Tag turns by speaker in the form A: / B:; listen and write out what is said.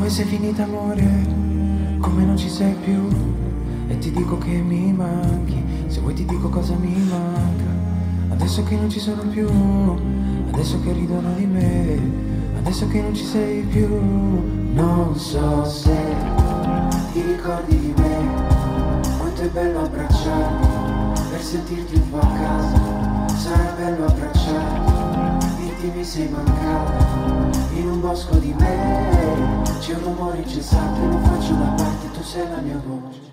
A: Dove sei finita amore? Come non ci sei più? E ti dico che mi manchi, se vuoi ti dico cosa mi manca. Adesso che non ci sono più, adesso che ridono di me, adesso che non ci sei più. Non so se ti ricordi di me, quanto è bello abbracciarmi, per sentirti un po' a casa. Sarà bello abbracciarti, dirti mi sei mancata. In un bosco di me c'è un rumore incessante, lo faccio da parte, tu sei la mia voce.